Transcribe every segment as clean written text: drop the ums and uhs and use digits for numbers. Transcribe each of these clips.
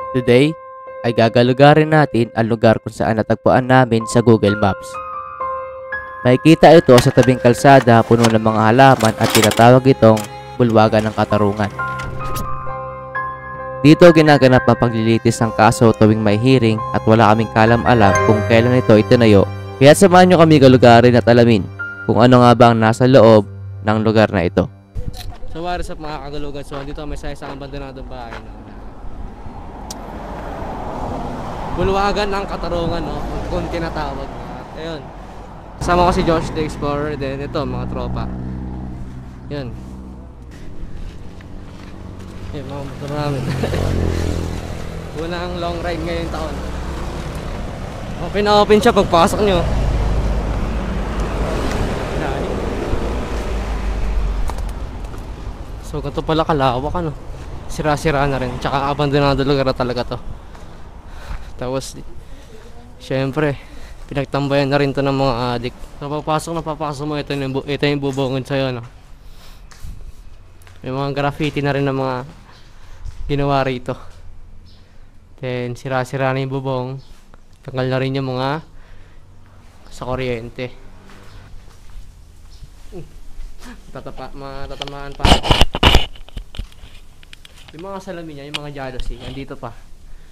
Today ay gagalugarin natin ang lugar kung saan natagpuan namin sa Google Maps. Makikita ito sa tabing kalsada puno ng mga halaman at tinatawag itong Bulwagan ng Katarungan. Dito ginaganap ang paglilitis ng kaso tuwing may hearing at wala kaming kalam-alam kung kailan ito itinayo. Kaya samahan nyo kami galugarin at alamin kung ano nga ba ang nasa loob ng lugar na ito. So what is up mga kagalugan? So dito may sa isang abandonadong bahay na Bulwagan ng Katarungan, no? Kung tinatawag. Ayun. Kasama ko si Josh the Explorer, then ito mga tropa. Yun. Ayun, mga motor namin. Unang long ride ngayong taon. Open na open siya pagpasok nyo. So ganito pala kalawak, ano? Sira-sira na rin. Tsaka abandonado lugar na talaga to. Tapos syempre pinagtambayan na rin to ng mga adik. Napapasok mo, ito yung bubungod sa'yo, no? May mga graffiti na rin ng mga ginawa rito. Then sira-sira na yung bubong. Tanggal na rin yung mga sa kuryente. Matatamaan pa. Yung mga salamin niya, yung mga jealousy, nandito pa.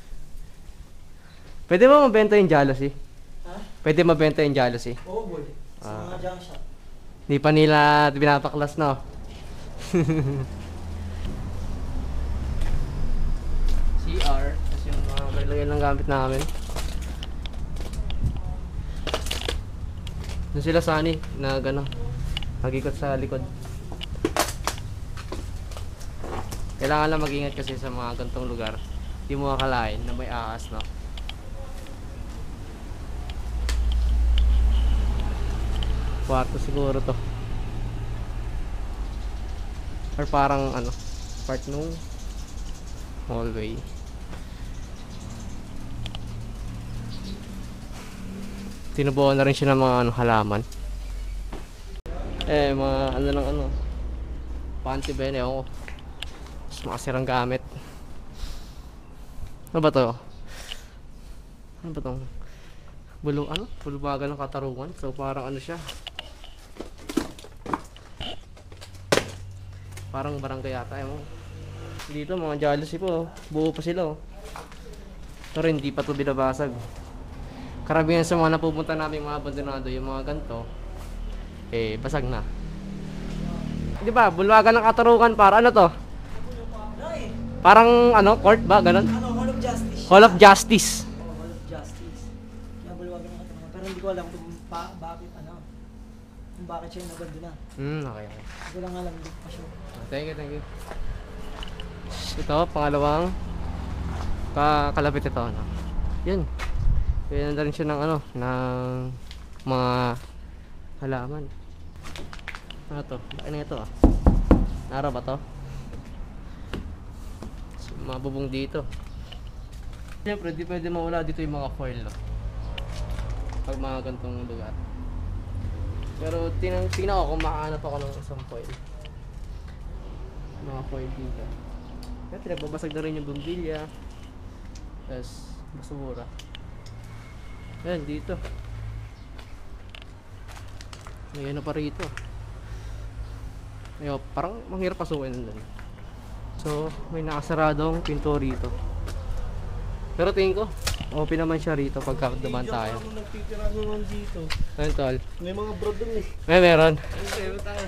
Pwede ba mabenta yung jealousy? Ha? Pwede mabenta yung jealousy? Oo, boy. Sa mga junk shop. Hindi pa nila pinapaklas, no? CR, kasi yung mga lagyan ng gamit namin. Doon sila Sunny, na gano'n, nag-ikot sa likod. Kailangan lang mag-ingat kasi sa mga gantong lugar. Hindi mo akalain na may ahas, no? Kwarto siguro to. Or parang ano, part nung hallway. Tinubuan na rin siya ng mga ano, halaman. Mga ano lang ano. Panty ba yun? Ewan ko. Mas makasirang gamit. Ano ba to? Ano ba tong? Bulwagan ng Katarungan. So parang ano siya. Parang barangay yata, mo. Dito mga jealousy po, buo pa sila, oh. Pero hindi pa to binabasag. Karamihan sa mga napupunta namin mga abandonado, yung mga ganito, basag na. Di ba, Bulwagan ng Katarungan, para ano to? Parang ano, court ba, ganun? Ano, Hall of Justice. Hall of Justice. Oo, Hall of Justice. Kaya Bulwagan ng Katarungan. Pero hindi ko alam kung bakit siya nabando na. Okay. Hindi ko lang alam, hindi ko pa sure. Thank you. Ito, pangalawang kalapit ito, no? Yun. Kaya na rin siya ng ano, ng mga halaman. Ano to? Bakit na ito, ah? Nara ba to? So, mga bubong dito. Siyempre, di pwede mawala dito yung mga foil, no? Pag mga gantong lugar. Pero tingnan ko kung makahanap ako ng isang foil. Mga foil dito. Kaya pinagbabasag na rin yung bumbilya. Tapos basura. Ayan dito. May ano pa rito. Ayun, parang manghirap pasukin doon. So may nakasaradong pinto rito. Pero tingin ko open naman siya rito pagka dumaan tayo. Ako nagtitira naman dito. Ayun tol. May mga bro dun eh. Meron. Ayun tayo.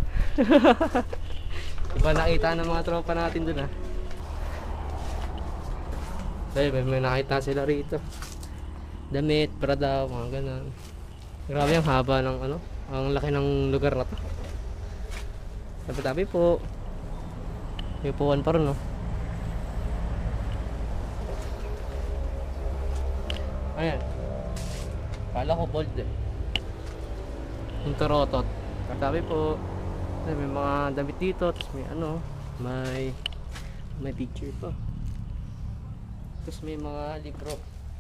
Iba nakita ng mga tropa natin dun, ah. Dahil may nakita sila rito. Damit, Prada, mga ganun. Grabe ang haba ng ano, ang laki ng lugar na to. Tabi-tabi po. May puwan pa rin, no? Ayan. Kala ko bold eh. Yung torotot. Tabi po. May mga damit dito, tapos may ano, may picture pa. Tapos may mga libro,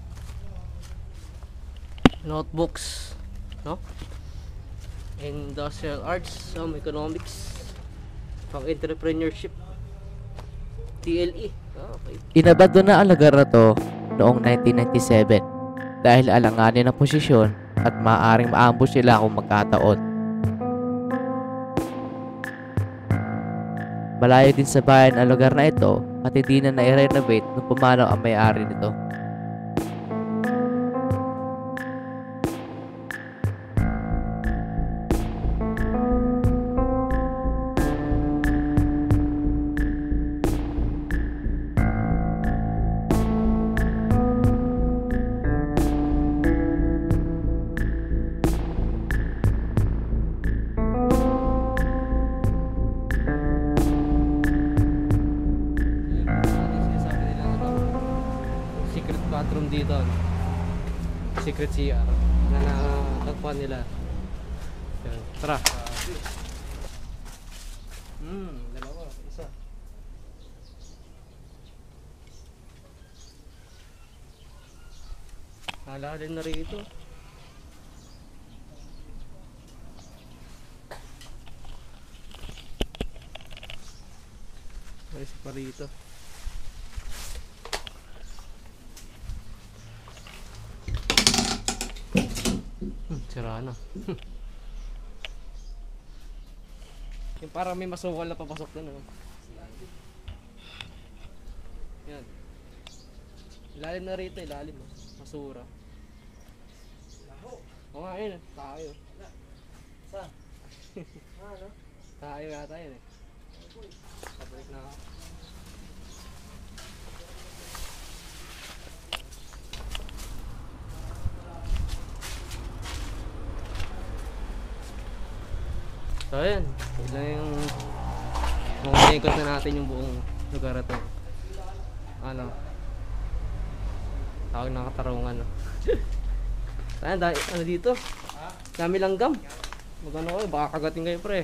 notebooks, no? Industrial arts, some economics, pang entrepreneurship, TLE. Okay. Inabado na ang lugar na to noong 1997 dahil alanganin ang posisyon at maaaring maambush sila kung magkataon. Malayo din sa bayan ang lugar na ito at hindi na nai-renovate nung pumanaw ang may-ari nito. Secret bathroom dito. Secret CR na natagpuan nila. Yan. Tara. Dalawa. Isa. Halalim na rito. Ay, isa pa rito. Sira na. Yung parang may masukal na papasok doon. Yan. Ilalim na rito, ilalim. Masura. Oo nga yun, tayo. Saan? Ano? Tayo yata yun eh. Sabalik na ako. So ayan, ito na yung ikot na natin yung buong lugar na to. Ano? Tawag na katarungan. No? Ayan, ano dito? Dami langgam. Magano kayo, baka kagating kayo pre.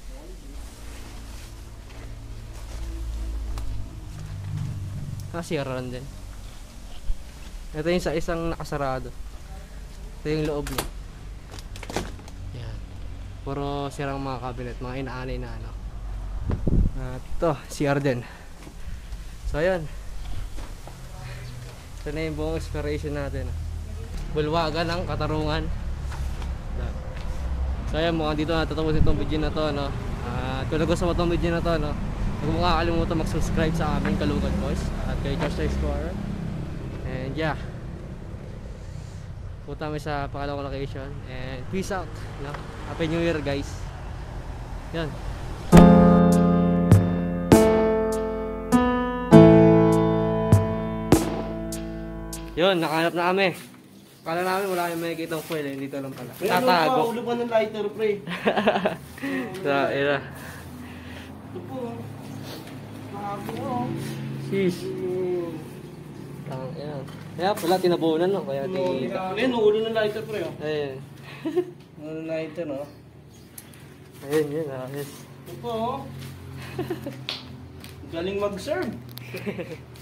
Siyaran din. Ito yung sa isang nakasarado. Ito yung loob niya. Puro sirang mga cabinet, mga inaanay na ano. At ito, CR din. So ayan. Ito na yung buong exploration natin. Bulwagan ng Katarungan. So ayan, mukhang dito natatapusin itong video na to, no? At kung nagustuhan mo itong video na to, no? Huwag mo kakalimutan mag-subscribe sa aming Kalugad Boys at kay Josh the Explorer. And yeah, punta kami sa pangalawang location. And peace out, no? Happy New Year guys. Yan. Yun, nakahanap na kami. Kala namin wala kayong makikita ang fuel, dito lang pala. Tatago. Ulo pa ng lighter, pre. So, ira. Ito po. Nakakuha. Sheesh. Ayan. Kaya pala tinabunan, no? Kaya tingita. Ayun, ulo ng lighter, pre. Ayun. Ulo ng lighter, no? Ayun, yun. Ayos. Ito po. Galing mag-serve.